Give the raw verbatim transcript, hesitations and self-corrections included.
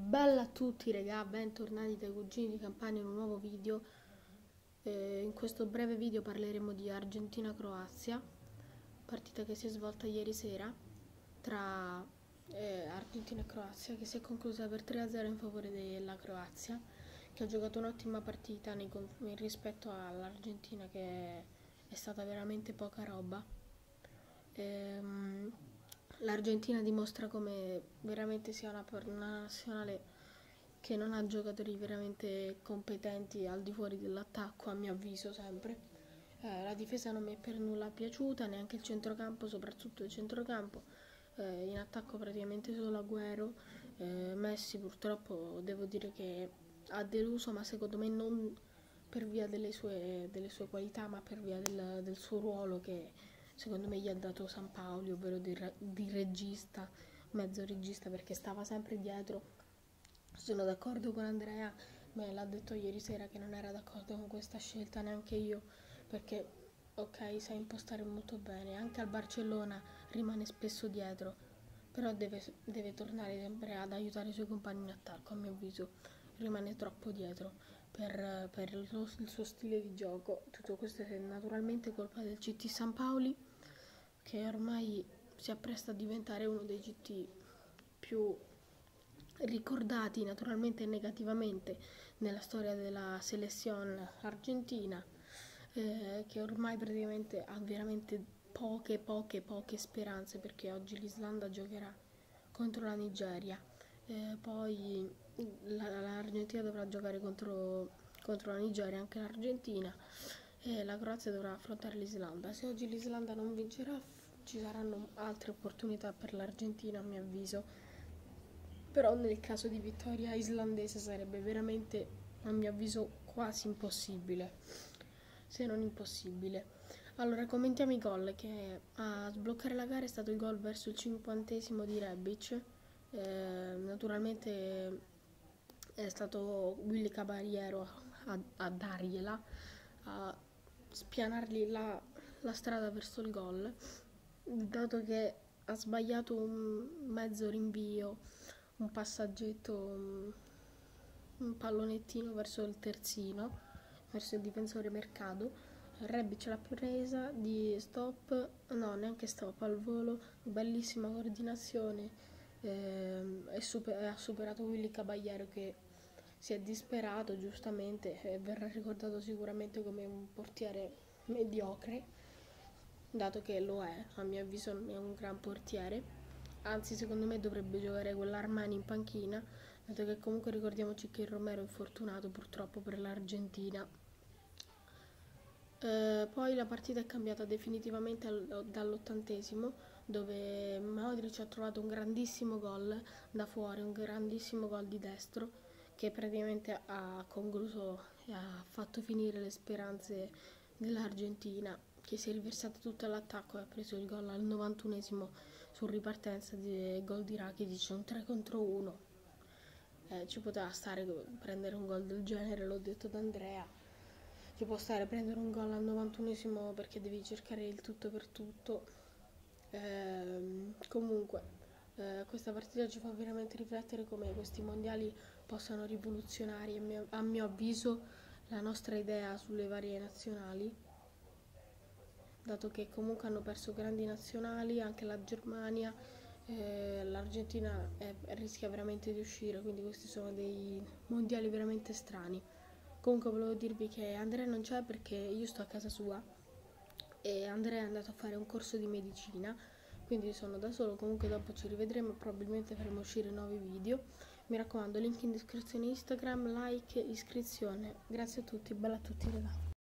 Bella a tutti raga, bentornati dai Cugini di Campania in un nuovo video. Eh, in questo breve video parleremo di Argentina-Croazia, partita che si è svolta ieri sera tra eh, Argentina e Croazia, che si è conclusa per tre a zero in favore della Croazia, che ha giocato un'ottima partita nei, rispetto all'Argentina, che è stata veramente poca roba. Ehm, L'Argentina dimostra come veramente sia una, una nazionale che non ha giocatori veramente competenti al di fuori dell'attacco, a mio avviso sempre. Eh, la difesa non mi è per nulla piaciuta, neanche il centrocampo, soprattutto il centrocampo. Eh, in attacco praticamente solo Agüero. Eh, Messi purtroppo devo dire che ha deluso, ma secondo me non per via delle sue, delle sue qualità, ma per via del, del suo ruolo che secondo me gli ha dato Sampaoli, ovvero di, di regista, mezzo regista, perché stava sempre dietro. Sono d'accordo con Andrea, me l'ha detto ieri sera che non era d'accordo con questa scelta, neanche io, perché ok, sa impostare molto bene, anche al Barcellona rimane spesso dietro, però deve, deve tornare sempre ad aiutare i suoi compagni in attacco, a mio avviso rimane troppo dietro per, per lo, il suo stile di gioco. Tutto questo è naturalmente colpa del C T Sampaoli, che ormai si appresta a diventare uno dei C T più ricordati naturalmente negativamente nella storia della selezione argentina, eh, che ormai praticamente ha veramente poche poche poche speranze, perché oggi l'Islanda giocherà contro la Nigeria, eh, poi l'Argentina dovrà giocare contro, contro la Nigeria, anche l'Argentina, e la Croazia dovrà affrontare l'Islanda. Se oggi l'Islanda non vincerà, ci saranno altre opportunità per l'Argentina, a mio avviso, però nel caso di vittoria islandese sarebbe veramente, a mio avviso, quasi impossibile, se non impossibile. Allora, commentiamo i gol. Che a sbloccare la gara è stato il gol verso il cinquantesimo di Rebic. Eh, naturalmente è stato Willy Caballero a, a dargliela, a spianargli la, la strada verso il gol, dato che ha sbagliato un mezzo rinvio, un passaggetto, un, un pallonettino verso il terzino, verso il difensore Mercado. Rebic l'ha presa di stop, no, neanche stop, al volo, bellissima coordinazione, eh, e super, ha superato Willy Caballero, che si è disperato giustamente e verrà ricordato sicuramente come un portiere mediocre, dato che lo è, a mio avviso non è un gran portiere, anzi secondo me dovrebbe giocare con l'Armani in panchina, dato che comunque ricordiamoci che il Romero è infortunato purtroppo per l'Argentina. Eh, poi la partita è cambiata definitivamente al, dall'ottantesimo, dove Modric ha trovato un grandissimo gol da fuori, un grandissimo gol di destro, che praticamente ha concluso e ha fatto finire le speranze dell'Argentina, che si è riversata tutta all'attacco e ha preso il gol al novantunesimo su ripartenza di gol di Rakitic, un tre contro uno. Eh, ci poteva stare prendere un gol del genere, l'ho detto ad Andrea. Ci può stare prendere un gol al novantunesimo perché devi cercare il tutto per tutto. Eh, comunque, eh, questa partita ci fa veramente riflettere come questi mondiali possano rivoluzionare, a mio, a mio avviso, la nostra idea sulle varie nazionali, dato che comunque hanno perso grandi nazionali, anche la Germania, eh, l'Argentina è, rischia veramente di uscire, quindi questi sono dei mondiali veramente strani. Comunque volevo dirvi che Andrea non c'è perché io sto a casa sua e Andrea è andato a fare un corso di medicina, quindi sono da solo. Comunque dopo ci rivedremo e probabilmente faremo uscire nuovi video. Mi raccomando, link in descrizione Instagram, like, iscrizione. Grazie a tutti, bella a tutti raga.